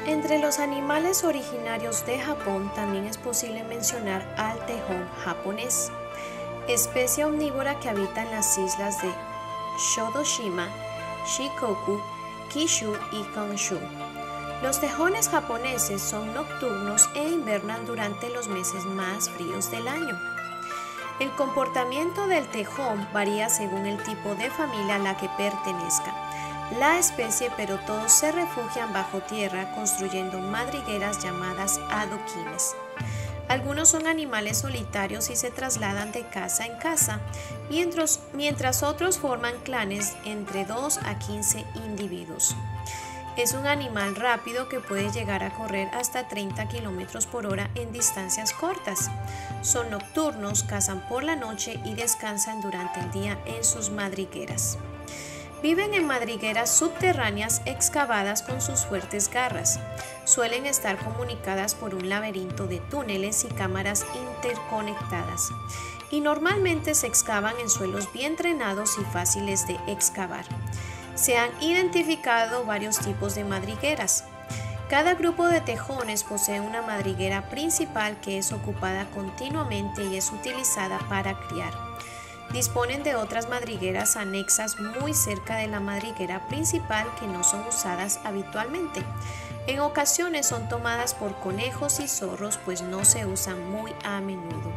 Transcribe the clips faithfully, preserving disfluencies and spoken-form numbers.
Entre los animales originarios de Japón también es posible mencionar al tejón japonés, especie omnívora que habita en las islas de Shodoshima, Shikoku, Kyushu y Honshu. Los tejones japoneses son nocturnos e invernan durante los meses más fríos del año. El comportamiento del tejón varía según el tipo de familia a la que pertenezca la especie, pero todos se refugian bajo tierra construyendo madrigueras llamadas adoquines. Algunos son animales solitarios y se trasladan de casa en casa, mientras, mientras otros forman clanes entre dos a quince individuos. Es un animal rápido que puede llegar a correr hasta treinta kilómetros por hora en distancias cortas. Son nocturnos, cazan por la noche y descansan durante el día en sus madrigueras. Viven en madrigueras subterráneas excavadas con sus fuertes garras. Suelen estar comunicadas por un laberinto de túneles y cámaras interconectadas, y normalmente se excavan en suelos bien drenados y fáciles de excavar. Se han identificado varios tipos de madrigueras. Cada grupo de tejones posee una madriguera principal que es ocupada continuamente y es utilizada para criar. Disponen de otras madrigueras anexas muy cerca de la madriguera principal que no son usadas habitualmente. En ocasiones son tomadas por conejos y zorros, pues no se usan muy a menudo.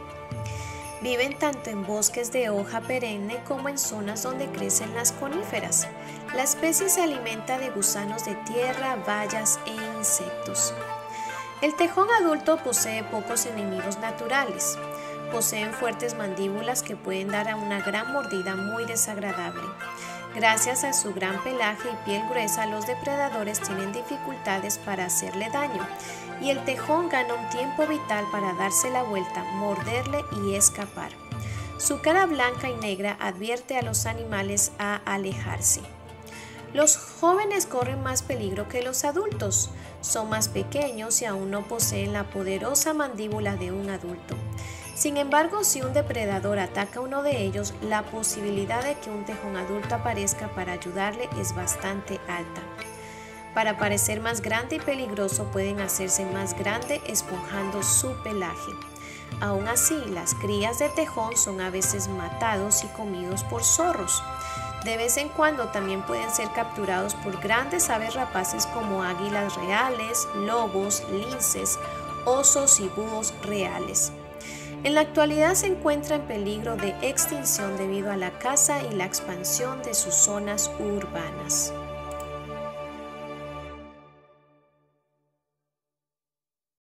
Viven tanto en bosques de hoja perenne como en zonas donde crecen las coníferas. La especie se alimenta de gusanos de tierra, bayas e insectos. El tejón adulto posee pocos enemigos naturales. Poseen fuertes mandíbulas que pueden dar a una gran mordida muy desagradable. Gracias a su gran pelaje y piel gruesa, los depredadores tienen dificultades para hacerle daño, y el tejón gana un tiempo vital para darse la vuelta, morderle y escapar. Su cara blanca y negra advierte a los animales a alejarse. Los jóvenes corren más peligro que los adultos. Son más pequeños y aún no poseen la poderosa mandíbula de un adulto. Sin embargo, si un depredador ataca a uno de ellos, la posibilidad de que un tejón adulto aparezca para ayudarle es bastante alta. Para parecer más grande y peligroso, pueden hacerse más grande esponjando su pelaje. Aún así, las crías de tejón son a veces matados y comidos por zorros. De vez en cuando también pueden ser capturados por grandes aves rapaces como águilas reales, lobos, linces, osos y búhos reales. En la actualidad se encuentra en peligro de extinción debido a la caza y la expansión de sus zonas urbanas.